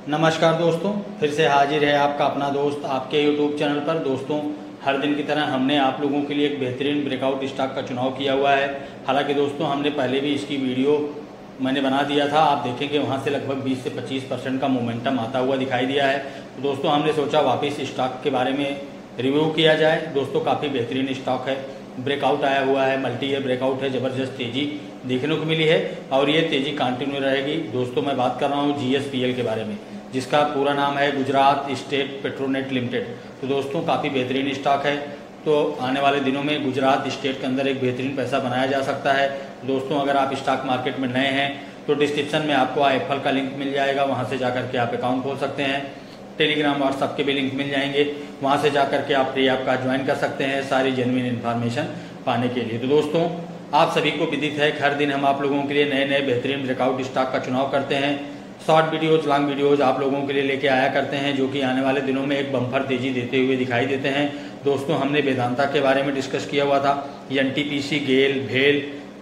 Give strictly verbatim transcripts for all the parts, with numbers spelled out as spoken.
नमस्कार दोस्तों, फिर से हाजिर है आपका अपना दोस्त आपके यूट्यूब चैनल पर। दोस्तों, हर दिन की तरह हमने आप लोगों के लिए एक बेहतरीन ब्रेकआउट स्टॉक का चुनाव किया हुआ है। हालांकि दोस्तों, हमने पहले भी इसकी वीडियो मैंने बना दिया था। आप देखेंगे वहां से लगभग बीस से पच्चीस परसेंट का मोमेंटम आता हुआ दिखाई दिया है। तो दोस्तों, हमने सोचा वापस स्टॉक के बारे में रिव्यू किया जाए। दोस्तों, काफ़ी बेहतरीन स्टॉक है, ब्रेकआउट आया हुआ है, मल्टी ईयर ब्रेकआउट है, ज़बरदस्त तेज़ी देखने को मिली है और ये तेज़ी कंटिन्यू रहेगी। दोस्तों, मैं बात कर रहा हूँ जी एस पी एल के बारे में, जिसका पूरा नाम है गुजरात स्टेट पेट्रोनेट लिमिटेड। तो दोस्तों, काफ़ी बेहतरीन स्टॉक है। तो आने वाले दिनों में गुजरात स्टेट के अंदर एक बेहतरीन पैसा बनाया जा सकता है। दोस्तों, अगर आप स्टॉक मार्केट में नए हैं तो डिस्क्रिप्शन में आपको आई एफ एल का लिंक मिल जाएगा, वहाँ से जाकर के आप अकाउंट खोल सकते हैं। टेलीग्राम व्हाट्सअप के भी लिंक मिल जाएंगे, वहाँ से जाकर के आप फ्री ऐप का ज्वाइन कर सकते हैं सारी जेन्युइन इन्फॉर्मेशन पाने के लिए। तो दोस्तों, आप सभी को विदित है कि हर दिन हम आप लोगों के लिए नए नए बेहतरीन ब्रेकआउट स्टॉक का चुनाव करते हैं। शॉर्ट वीडियोज, लॉन्ग वीडियोज आप लोगों के लिए लेके आया करते हैं, जो कि आने वाले दिनों में एक बम्पर तेजी देते हुए दिखाई देते हैं। दोस्तों, हमने वेदांता के बारे में डिस्कस किया हुआ था, N T P C, GAIL, भेल,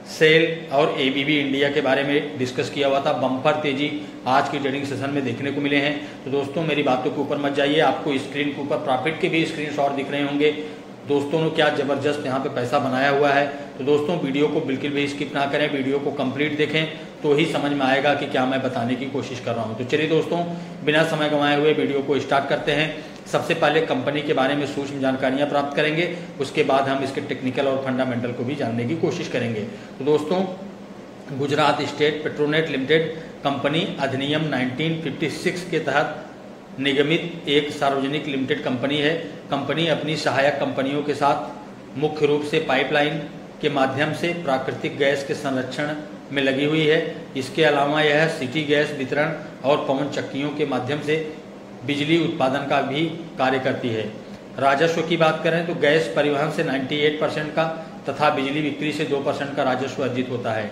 सेल और ए बी बी इंडिया के बारे में डिस्कस किया हुआ था। बम्पर तेजी आज की ट्रेडिंग सेशन में देखने को मिले हैं। तो दोस्तों, मेरी बातों के ऊपर मत जाइए, आपको स्क्रीन के ऊपर प्रॉफिट के भी स्क्रीनशॉट दिख रहे होंगे। दोस्तों ने क्या जबरदस्त यहाँ पे पैसा बनाया हुआ है। तो दोस्तों, वीडियो को बिल्कुल भी स्किप ना करें, वीडियो को कंप्लीट देखें तो ही समझ में आएगा कि क्या मैं बताने की कोशिश कर रहा हूँ। तो चलिए दोस्तों, बिना समय गंवाए हुए वीडियो को स्टार्ट करते हैं। सबसे पहले कंपनी के बारे में सूक्ष्म जानकारियां प्राप्त करेंगे, उसके बाद हम इसके टेक्निकल और फंडामेंटल को भी जानने की कोशिश करेंगे। तो दोस्तों, Gujarat state petronet limited company अधिनियम उन्नीस सौ छप्पन के तहत निगमित एक सार्वजनिक लिमिटेड कंपनी है। कंपनी अपनी सहायक कंपनियों के साथ मुख्य रूप से पाइपलाइन के माध्यम से प्राकृतिक गैस के संरक्षण में लगी हुई है। इसके अलावा यह सिटी गैस वितरण और पवन चक्कियों के माध्यम से बिजली उत्पादन का भी कार्य करती है। राजस्व की बात करें तो गैस परिवहन से अट्ठानवे परसेंट का तथा बिजली बिक्री से दो परसेंट का राजस्व अर्जित होता है।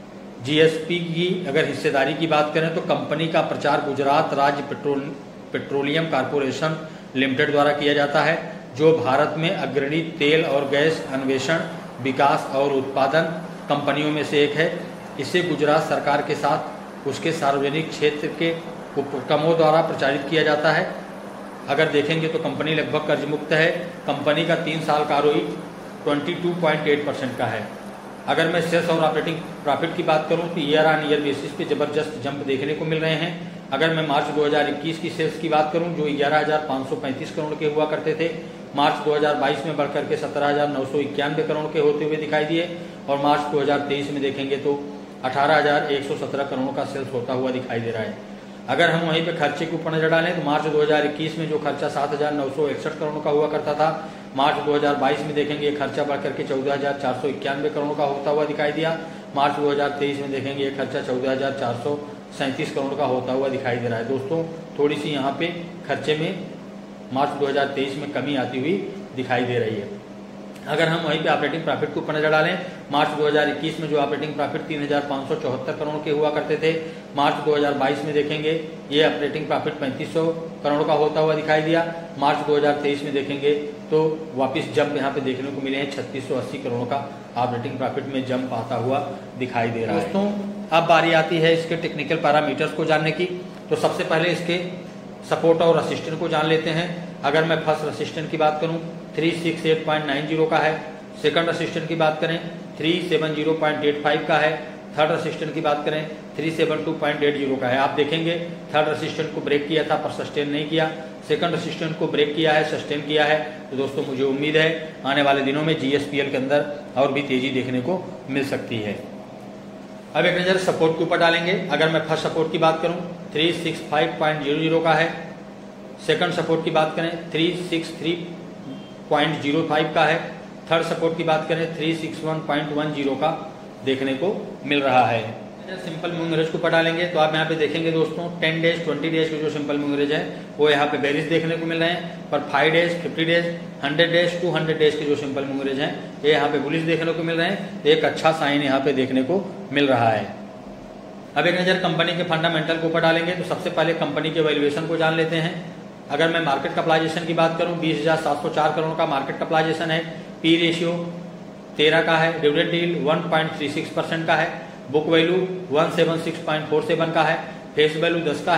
जी एस पी की अगर हिस्सेदारी की बात करें तो कंपनी का प्रचार गुजरात राज्य पेट्रोल पेट्रोलियम कॉरपोरेशन लिमिटेड द्वारा किया जाता है, जो भारत में अग्रणी तेल और गैस अन्वेषण, विकास और उत्पादन कंपनियों में से एक है। इसे गुजरात सरकार के साथ उसके सार्वजनिक क्षेत्र के उपक्रमों द्वारा प्रचारित किया जाता है। अगर देखेंगे तो कंपनी लगभग कर्ज मुक्त है। कंपनी का तीन साल का आरओई बाईस पॉइंट आठ परसेंट का है। अगर मैं सेल्स और ऑपरेटिंग प्रॉफिट की बात करूं तो ईयर ऑन ईयर बेसिस पे जबरदस्त जंप देखने को मिल रहे हैं। अगर मैं मार्च दो हज़ार इक्कीस की सेल्स की बात करूं, जो ग्यारह हज़ार पाँच सौ पैंतीस करोड़ के हुआ करते थे, मार्च दो हज़ार बाईस में बढ़कर के सत्रह हज़ार नौ सौ इक्यानवे करोड़ के होते हुए दिखाई दिए और मार्च दो हज़ार तेईस में देखेंगे तो अठारह हज़ार एक सौ सत्रह करोड़ का सेल्स होता हुआ दिखाई दे रहा है। अगर हम वहीं पे खर्चे के ऊपर नजर डालें तो मार्च दो हज़ार इक्कीस में जो खर्चा सात हज़ार नौ सौ इकसठ करोड़ का हुआ करता था, मार्च दो हज़ार बाईस में देखेंगे खर्चा बढ़कर के चौदह हज़ार चार सौ इक्यानवे करोड़ का होता हुआ दिखाई दिया। मार्च दो हज़ार तेईस में देखेंगे खर्चा चौदह हज़ार चार सौ सैंतीस करोड़ का होता हुआ दिखाई दे रहा है। दोस्तों, थोड़ी सी यहाँ पे खर्चे में मार्च दो हज़ार तेईस में कमी आती हुई दिखाई दे रही है। अगर हम वहीं पे ऑपरेटिंग प्रॉफिट के ऊपर नजर डालें, मार्च दो हज़ार इक्कीस में जो ऑपरेटिंग प्रॉफिट तीन हज़ार पाँच सौ चौहत्तर करोड़ के हुआ करते थे, मार्च दो हज़ार बाईस में देखेंगे ये ऑपरेटिंग प्रॉफिट पैंतीस सौ करोड़ का होता हुआ दिखाई दिया। मार्च दो हज़ार तेईस में देखेंगे तो वापस जंप यहाँ पे देखने को मिले हैं, छत्तीस सौ अस्सी करोड़ का ऑपरेटिंग प्रॉफिट में जंप आता हुआ दिखाई दे रहा है। दोस्तों, अब बारी आती है इसके टेक्निकल पैरामीटर्स को जानने की। तो सबसे पहले इसके सपोर्ट और रेसिस्टेंस को जान लेते हैं। अगर मैं फर्स्ट रेसिस्टेंस की बात करूं तीन सौ अड़सठ पॉइंट नौ का है। सेकंड रेसिस्टेंस की बात करें तीन सौ सत्तर पॉइंट आठ पाँच का है। थर्ड रेसिस्टेंस की बात करें तीन सौ बहत्तर पॉइंट आठ का है। आप देखेंगे थर्ड रेसिस्टेंस को ब्रेक किया था पर सस्टेन नहीं किया, सेकंड रेसिस्टेंस को ब्रेक किया है, सस्टेन किया है। तो दोस्तों, मुझे उम्मीद है आने वाले दिनों में जी एस पी एल के अंदर और भी तेजी देखने को मिल सकती है। अब एक नजर सपोर्ट के ऊपर डालेंगे। अगर मैं फर्स्ट सपोर्ट की बात करूं तीन सौ पैंसठ पॉइंट शून्य का है। सेकंड सपोर्ट की बात करें तीन सौ तिरसठ पॉइंट शून्य पाँच का है। थर्ड सपोर्ट की बात करें तीन सौ इकसठ पॉइंट दस का देखने को मिल रहा है। सिंपल मूविंग एवरेज को ऊपर डालेंगे तो आप यहाँ पे देखेंगे दोस्तों टेन डेज ट्वेंटी डेज के जो सिंपल मूविंग एवरेज है वो यहाँ पे बेरिश देखने को मिल रहे हैं, पर five days fifty days hundred days two hundred days के जो सिंपल मूविंग एवरेज हैं ये यहाँ पे बुलिश देखने को मिल रहे हैं। एक अच्छा साइन यहाँ पे देखने को मिल रहा है। अब एक नजर कंपनी के फंडामेंटल के ऊपर डालेंगे तो सबसे पहले कंपनी के वैल्यूएशन को जान लेते हैं। अगर मैं मार्केट कैपिटलाइजेशन की बात करूं बीस हजार सात सौ चार करोड़ का मार्केट कैपिटलाइजेशन है। पी रेशियो तेरह का है। Dividend yield one point three six percent का है। Book value one seven six point four seven का है। फेस वैल्यू दस का है।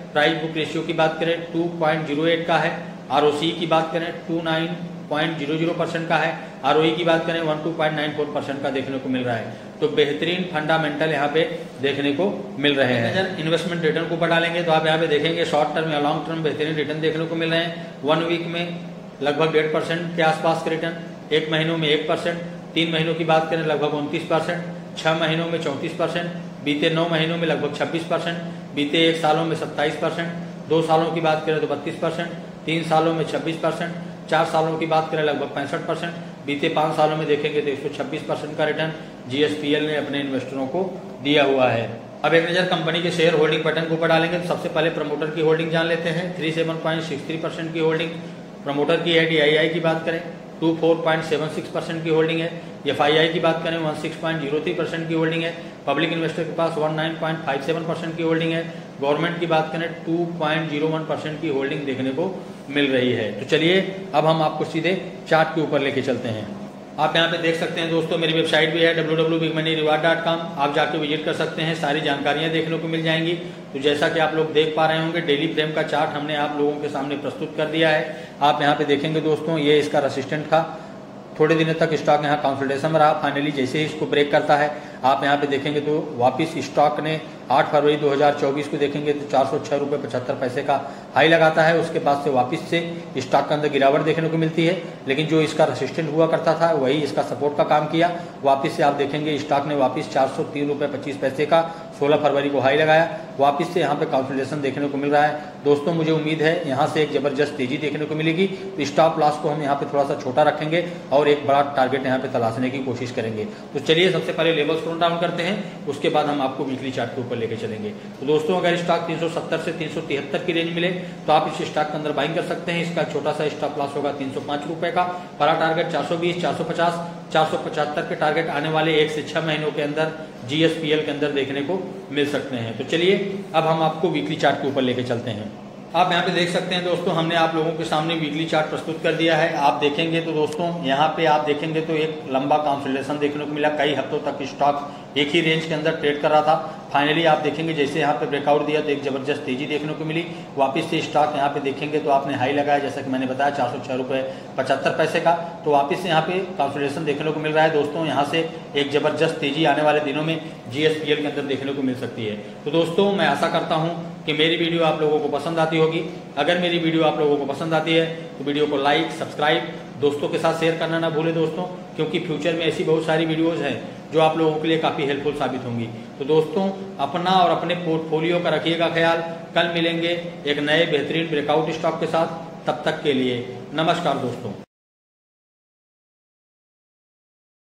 प्राइस बुक रेशियो की बात करें टू पॉइंट ज़ीरो एट का है। आरओसी की बात करें two nine point zero zero percent का है। आरओई की बात करें one two point nine four percent का देखने को मिल रहा है। तो बेहतरीन फंडामेंटल यहाँ पे देखने को मिल रहे हैं। अगर इन्वेस्टमेंट रिटर्न को ऊपर डालेंगे तो आप यहाँ पे देखेंगे शॉर्ट टर्म या लॉन्ग टर्म बेहतरीन रिटर्न देखने को मिल रहे हैं। वन वीक में लगभग डेढ़ परसेंट के आसपास के रिटर्न, एक महीनों में एक परसेंट, तीन महीनों की बात करें लगभग उनतीस परसेंट, छह महीनों में चौंतीस परसेंट, बीते नौ महीनों में लगभग छब्बीस परसेंट, बीते एक सालों में सत्ताईस परसेंट, दो सालों की बात करें तो बत्तीस परसेंट, तीन सालों में छब्बीस परसेंट, चार सालों की बात करें लगभग पैंसठ परसेंट, बीते पाँच सालों में देखेंगे तो एक सौ छब्बीस परसेंट का रिटर्न जीएसपीएल ने अपने इन्वेस्टरों को दिया हुआ है। अब एक नज़र कंपनी के शेयर होल्डिंग पैटर्न के ऊपर डालेंगे तो सबसे पहले प्रमोटर की होल्डिंग जान लेते हैं। Three seven point six three percent की होल्डिंग प्रमोटर की है। डीआईआई की बात करें two four point seven six percent की होल्डिंग है। एफआईआई की बात करें one six point zero three percent की होल्डिंग है। पब्लिक इन्वेस्टर के पास one nine point five seven percent की होल्डिंग है। गवर्नमेंट की बात करें two point zero one percent की होल्डिंग देखने को मिल रही है। तो चलिए अब हम आपको सीधे चार्ट के ऊपर लेके चलते हैं। आप यहाँ पे देख सकते हैं दोस्तों, मेरी वेबसाइट भी है W W W big money reward dot com. आप जाके विजिट कर सकते हैं, सारी जानकारियाँ देखने को मिल जाएंगी। तो जैसा कि आप लोग देख पा रहे होंगे डेली फ्रेम का चार्ट हमने आप लोगों के सामने प्रस्तुत कर दिया है। आप यहाँ पे देखेंगे दोस्तों, ये इसका रेसिस्टेंट था। थोड़े दिनों तक स्टॉक यहाँ कंसोलिडेशन में रहा। फाइनली जैसे ही इसको ब्रेक करता है आप यहाँ पे देखेंगे तो वापस स्टॉक ने आठ फरवरी दो हज़ार चौबीस को देखेंगे तो चार सौ छह रुपये पचहत्तर पैसे का हाई लगाता है। उसके बाद से वापस से स्टॉक के अंदर गिरावट देखने को मिलती है, लेकिन जो इसका रेसिस्टेंट हुआ करता था वही इसका सपोर्ट का काम किया। वापस से आप देखेंगे स्टॉक ने वापस चार सौ तीन रुपये पच्चीस पैसे का सोलह फरवरी को हाई लगाया। वापस से यहाँ पे कंसोलिडेशन देखने को मिल रहा है। दोस्तों मुझे उम्मीद है यहाँ से एक जबरदस्त तेजी देखने को मिलेगी। तो स्टॉप लॉस को हम यहाँ पे थोड़ा सा छोटा रखेंगे और एक बड़ा टारगेट यहाँ पे तलाशने की कोशिश करेंगे। तो चलिए सबसे पहले लेवल्स को डाउन करते हैं, उसके बाद हम आपको वीकली चार्ट के ऊपर लेके चलेंगे। तो दोस्तों अगर स्टॉक तीन सौ सत्तर से तीन सौ तिहत्तर की रेंज मिले तो आप इस स्टॉक के अंदर बाइंग कर सकते हैं। इसका छोटा सा स्टॉप लॉस होगा तीन सौ पांच रुपए का। बड़ा टारगेट चार सौ बीस, चार सौ पचास, चार सौ पचहत्तर के टारगेट आने वाले एक से छह महीनों के अंदर जीएसपीएल के अंदर देखने को मिल सकते हैं। तो चलिए अब हम आपको वीकली चार्ट के ऊपर लेके चलते हैं। आप यहाँ पे देख सकते हैं दोस्तों, हमने आप लोगों के सामने वीकली चार्ट प्रस्तुत कर दिया है। आप देखेंगे तो दोस्तों यहाँ पे आप देखेंगे तो एक लंबा कंसोलिडेशन देखने को मिला। कई हफ्तों तक स्टॉक एक ही रेंज के अंदर ट्रेड कर रहा था। फाइनली आप देखेंगे जैसे यहाँ पे ब्रेकआउट दिया तो एक जबरदस्त तेजी देखने को मिली। वापस से स्टॉक यहाँ पे देखेंगे तो आपने हाई लगाया, जैसा कि मैंने बताया चार सौ छह रुपये पचहत्तर पैसे का। तो वापस से यहाँ पे कंसोलिडेशन देखने को मिल रहा है दोस्तों। यहाँ से एक जबरदस्त तेजी आने वाले दिनों में जीएसपीएल के अंदर देखने को मिल सकती है। तो दोस्तों मैं आशा करता हूँ कि मेरी वीडियो आप लोगों को पसंद आती होगी। अगर मेरी वीडियो आप लोगों को पसंद आती है तो वीडियो को लाइक, सब्सक्राइब, दोस्तों के साथ शेयर करना ना भूलें दोस्तों, क्योंकि फ्यूचर में ऐसी बहुत सारी वीडियोज़ हैं जो आप लोगों के लिए काफ़ी हेल्पफुल साबित होंगी। तो दोस्तों अपना और अपने पोर्टफोलियो का रखिएगा ख्याल। कल मिलेंगे एक नए बेहतरीन ब्रेकआउट स्टॉक के साथ। तब तक के लिए नमस्कार दोस्तों।